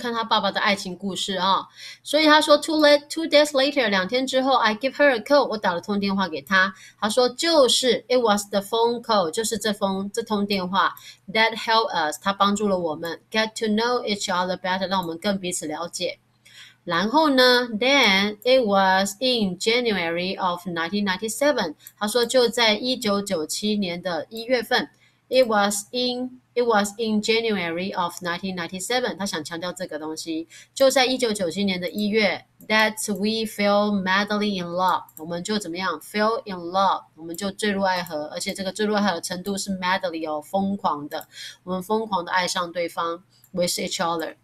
看他爸爸的爱情故事啊。所以他说 two days later 2天之后 I give her a call 我打了通电话给他。他说就是 it was the phone call 就是这通电话 that helped us 他帮助了我们 get to know each other better 让我们更彼此了解。然后呢 then it was in January of 1997他说就在1997年的1月份 it was in January of 1997他想强调这个东西就在1997年的1月 that we fell madly in love 我们就怎么样 fell in love 我们就坠入爱河而且这个坠入爱河的程度是 madly 哦疯狂的我们疯狂的爱上对方 with each other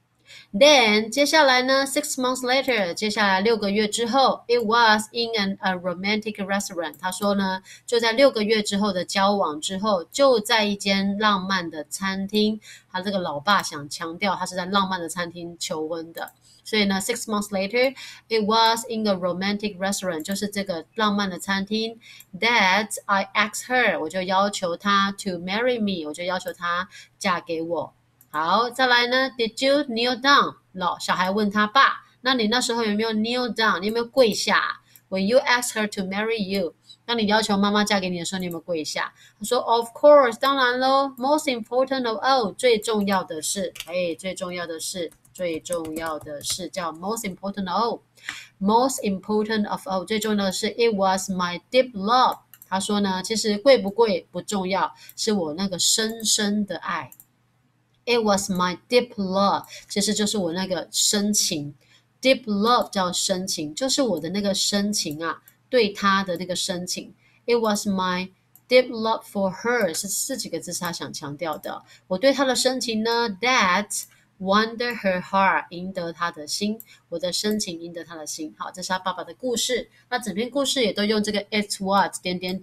Then 接下来呢 6 months later 接下来6个月之后 It was in a romantic restaurant 他说呢就在6个月之后的交往之后就在一间浪漫的餐厅他这个老爸想强调他是在浪漫的餐厅求婚的所以呢 6 months later It was in a romantic restaurant 就是这个浪漫的餐厅 That I asked her 我就要求她 to marry me 我就要求她嫁给我好，再来呢 Did you kneel down? 小孩问他爸，那你那时候有没有 kneel down? 你有没有跪下 When you ask her to marry you? 当你要求妈妈嫁给你的时候，你有没有跪下？他说 Of course, 当然咯 Most important of all, 最重要的是最重要的是叫 most important of all. Most important of all, 最重要的是 It was my deep love. 他说呢，其实贵不贵不重要，是我那个深深的爱。It was my deep love 其实就是我那个深情 Deep love 叫深情就是我的那个深情啊对他的那个深情 It was my deep love for her 是几个字是他想强调的我对他的深情呢 That won her heart 赢得他的心我的深情赢得他的心好这是他爸爸的故事那整篇故事也都用这个 It was ...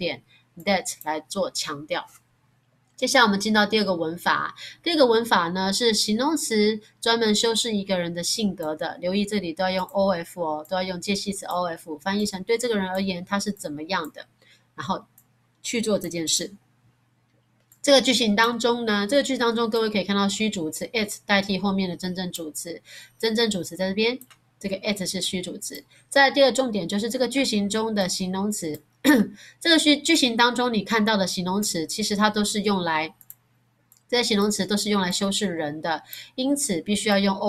that 来做强调接下来我们进到第二个文法第二个文法呢是形容词专门修饰一个人的性格的留意这里都要用 OF 哦都要用介系词 OF 翻译成对这个人而言他是怎么样的然后去做这件事这个句型当中呢这个句子当中各位可以看到虚主词 it 代替后面的真正主词真正主词在这边这个 it 是虚主词再来第二重点就是这个句型中的形容词这个句型当中你看到的形容词其实它都是用来这些形容词都是用来修饰人的因此必须要用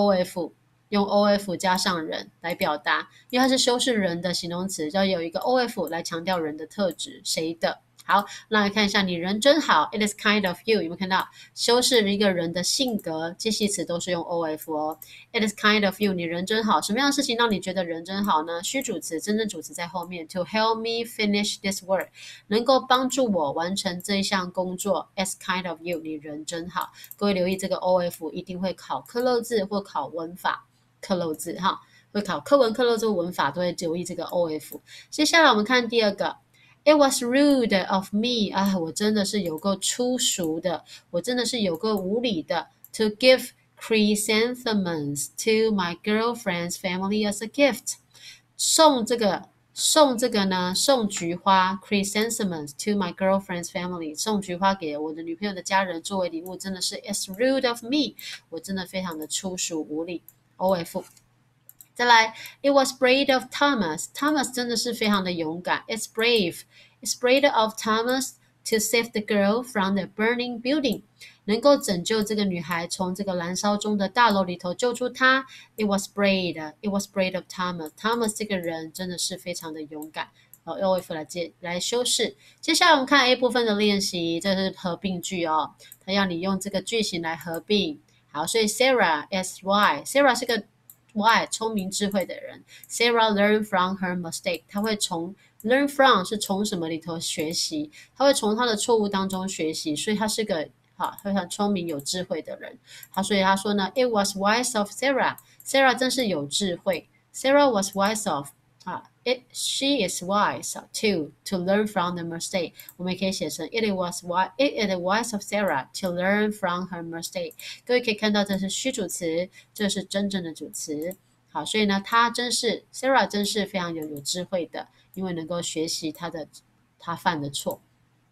OF 加上人来表达因为它是修饰人的形容词要有一个 OF 来强调人的特质谁的好那来看一下你人真好 It is kind of you 有没有看到修饰一个人的性格介系词都是用 OF 哦 It is kind of you 你人真好什么样的事情让你觉得人真好呢虚主词真正主词在后面 To help me finish this work 能够帮助我完成这一项工作 It's kind of you 你人真好各位留意这个 OF 一定会考课漏字或考文法课漏字哈会考课文课漏字文法都会留意这个 OF 接下来我们看第二个It was rude of me 啊，我真的是有够粗俗的，我真的是有够无理的 to give chrysanthemums to my girlfriend's family as a gift 送这个呢送菊花 chrysanthemums to my girlfriend's family 送菊花给我的女朋友的家人作为礼物真的是 It's rude of me 我真的非常的粗俗无理 OF再来 It was brave of Thomas Thomas 真的是非常的勇敢 It's brave of Thomas to save the girl from the burning building 能够拯救这个女孩从这个燃烧中的大楼里头救出她 It was brave of Thomas Thomas 这个人真的是非常的勇敢OF 来修饰接下来我们看 A 部分的练习这是合并句哦它要你用这个句型来合并好所以 Sarah S-Y Sarah 是个Why 聪明智慧的人 Sarah learned from her mistake 她会从 learn from 是从什么里头学习她会从她的错误当中学习所以她是个非常聪明有智慧的人所以她说呢 It was wise of Sarah Sarah 真是有智慧 Sarah was wise of she is wise too to learn from the mistake 我们也可以写成 It is wise of Sarah to learn from her mistake 各位可以看到这是虚主词这是真正的主词好所以呢Sarah 真是非常有智慧的因为能够学习她犯的错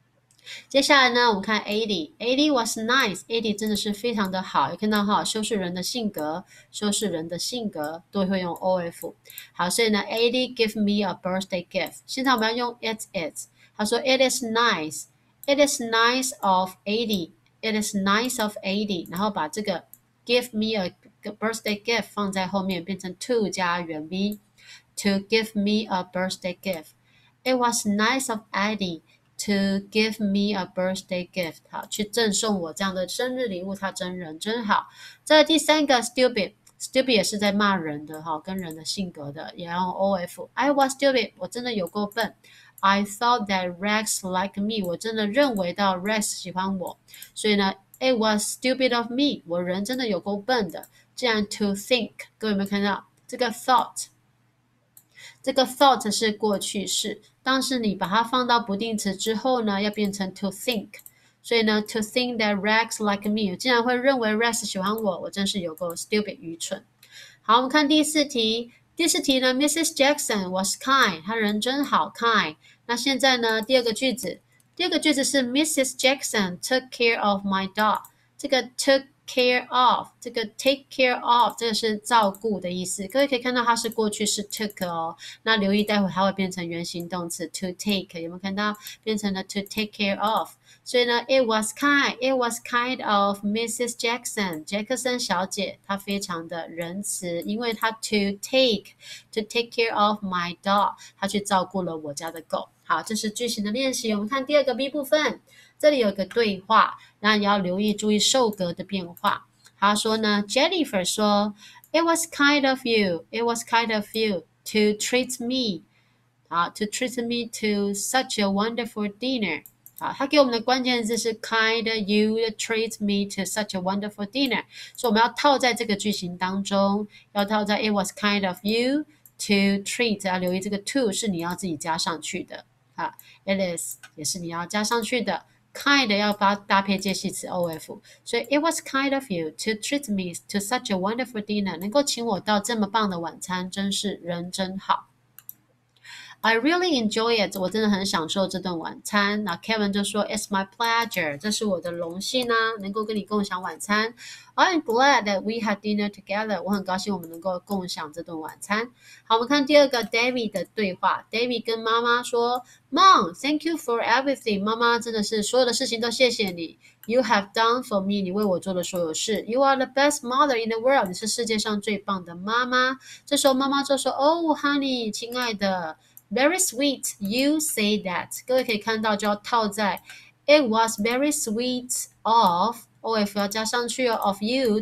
接下来呢，我们看 Eddie was nice，Eddie 真的是非常的好，有看到哈，修饰人的性格，修饰人的性格都会用 of。好，所以呢，Eddie give me a birthday gift。现在我们要用 it is，他说 it is nice，it is nice of Eddie，it is nice of Eddie，然后把这个 give me a birthday gift 放在后面，变成 to 加原 v，to give me a birthday gift。It was nice of Eddie to give me a birthday gift。 好，去赠送我这样的生日礼物，他真人真好。这第三个 stupid 也是在骂人的哈，跟人的性格的，也要用 of。 I was stupid， 我真的有够笨。I thought that Rex liked me， 我真的认为到 Rex 喜欢我，所以呢 It was stupid of me， 我人真的有够笨的。这样 to think， 各位有没有看到这个 thought？ 这个 thought 是过去式，当时你把它放到不定词之后呢，要变成 to think。所以呢 to think that Rex like me， 我竟然会认为 Rex 喜欢我，我真是有够 stupid 愚蠢。好，我们看第四题。第四题呢 Mrs. Jackson was kind， 她人真好 kind。那现在呢第二个句子是 Mrs. Jackson took care of my dog。 这个 took care of， 这个 take care of 这个是照顾的意思，各位可以看到它是过去式 took 哦，那留意待会它会变成原形动词 to take， 有没有看到变成了 to take care of。 所以呢 it was kind of Mrs. Jackson， 杰克森小姐她非常的仁慈，因为她 to take care of my dog， 她去照顾了我家的狗。好，这是句型的练习。我们看第二个 B 部分，这里有个对话，那也要留意注意受格的变化。他说呢 Jennifer 说 It was kind of you to treat me， 好 to treat me to such a wonderful dinner。 好，他给我们的关键字是 kind you treat me to such a wonderful dinner， 所以我们要套在这个句型当中，要套在 It was kind of you to treat， 要留意这个 to 是你要自己加上去的。好 It is 也是你要加上去的。kind 要搭配介系词 of， 所以 it was kind of you to treat me to such a wonderful dinner， 能够请我到这么棒的晚餐，真是人真好。I really enjoy it， 我真的很享受这顿晚餐。那 Kevin 就说 It's my pleasure， 这是我的荣幸啊，能够跟你共享晚餐。I'm glad that we had dinner together， 我很高兴我们能够共享这顿晚餐。好，我们看第二个 David 的对话。David 跟妈妈说 Mom, thank you for everything， 妈妈真的是所有的事情都谢谢你。You have done for me， 你为我做的所有事。You are the best mother in the world， 你是世界上最棒的妈妈。这时候妈妈就说 Oh honey， 亲爱的Very sweet, you say that。 各位可以看到就要套在 It was very sweet of要加上去 of you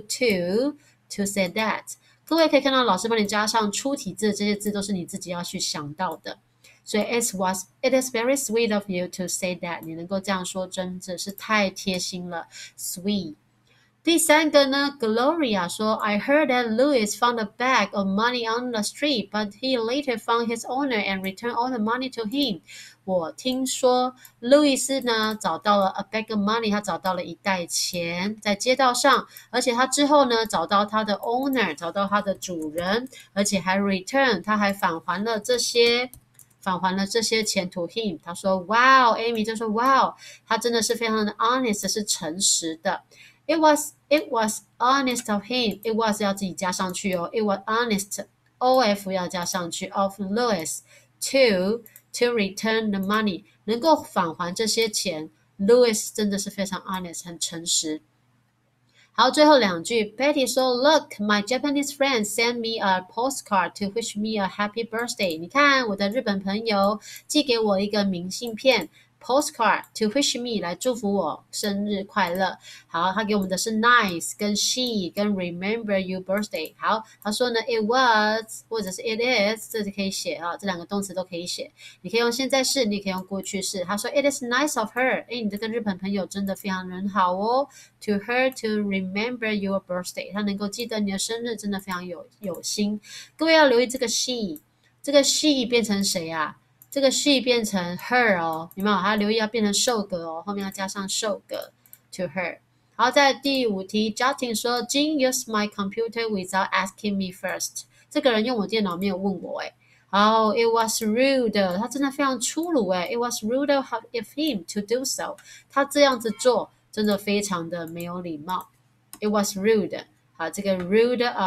to say that。 各位可以看到老师帮你加上出体字，这些字都是你自己要去想到的。所以 it is very sweet of you to say that， 你能够这样说真的是太贴心了 sweet。第三个呢 Gloria 说 I heard that Louis found a bag of money on the street, but he later found his owner and returned all the money to him。 我听说路易斯呢找到了 a bag of money， 他找到了一袋钱在街道上，而且他之后呢找到他的 owner， 找到他的主人，而且还 return， 他还返还了这些钱 to him。 他说 Wow， Amy 就说 Wow， 他真的是非常的 honest， 是诚实的。It was honest of him， it was 要自己加上去哦。It was honest of 要加上去 of Louis to return the money， 能够返还这些钱。Louis 真的是非常 honest， 很诚实。好，最后两句 Betty 说 Look, my Japanese friend sent me a postcard to wish me a happy birthday。 你看我的日本朋友寄给我一个明信片postcard to wish me 来祝福我生日快乐。好，他给我们的是 nice 跟 she 跟 remember you birthday。 好，他说呢 it was 或者是 it is， 这就可以写啊，这两个动词都可以写，你可以用现在式，你可以用过去式。他说 it is nice of her， 你这个日本朋友真的非常人好哦。 to her to remember your birthday， 他能够记得你的生日真的非常有心。各位要留意这个 she， 这个 she 变成谁啊？这个 she 变成 her 哦，有没有？还要留意要变成受格哦，后面要加上受格 to her。好，在第五题 Justin 说 Jin used my computer without asking me first。 这个人用我电脑没有问我好，it was rude， 他真的非常粗鲁诶 ，it was rude of him to do so， 他这样子做真的非常的没有礼貌。It was rude， 好，这个 rude